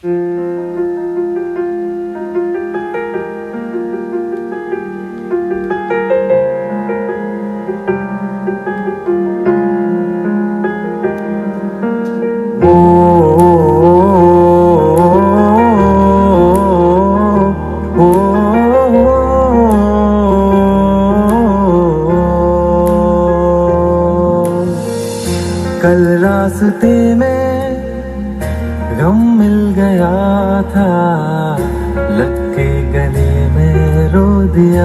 कल रास्ते में गम मिल गया था, लग के गले में रो दिया।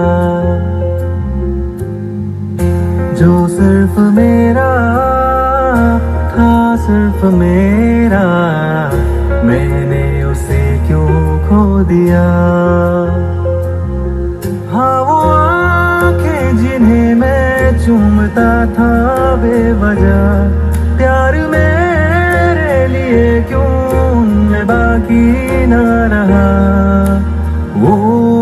जो सिर्फ मेरा था, सिर्फ मेरा, मैंने उसे क्यों खो दिया। हाँ वो आंखें जिन्हें मैं चूमता था बेवजह, प्यार मेरे लिए क्यों उनमें बाकी न रहा। वो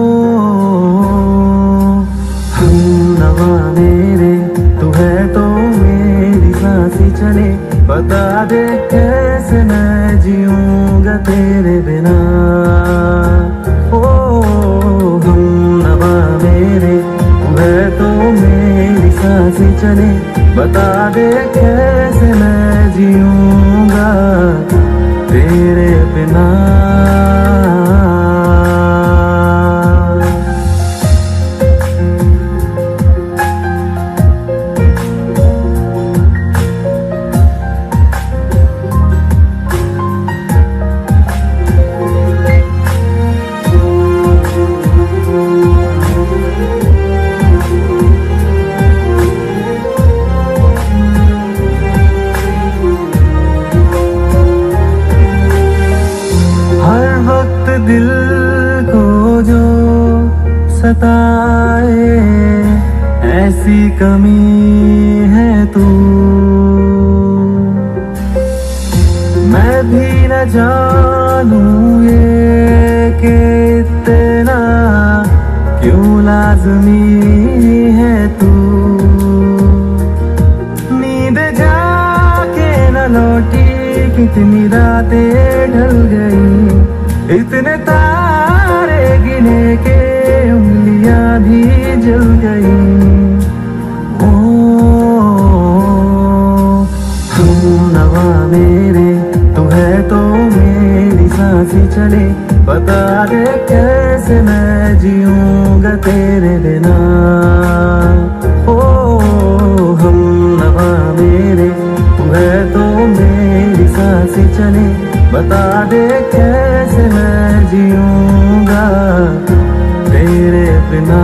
हमनवा मेरे, तू है तो मेरी सांसें चले, बता दे कैसे मैं जीऊंगा तेरे बिना। ओ हमनवा मेरे, तू है तो मेरी सांसें चले, बता दे कैसे मैं जीऊंगा तेरे बिना। दिल को जो सताए, ऐसी कमी है तू। मैं भी न जानूं ये कि इतना क्यों लाज़मी है तू। नींद जाके न लौटी, कितनी रातें ढल गई, इतने तारे गिने के उंगलियां भी जल गई। ओ हमनवा मेरे, तू है तो मेरी सांसें चले, बता दे कैसे मैं जीऊंगा तेरे बिना। ओ हमनवा मेरे, तू है तो मेरी सांसें चले, बता दे कैसे मैं जीऊंगा तेरे बिना।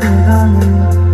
के गाने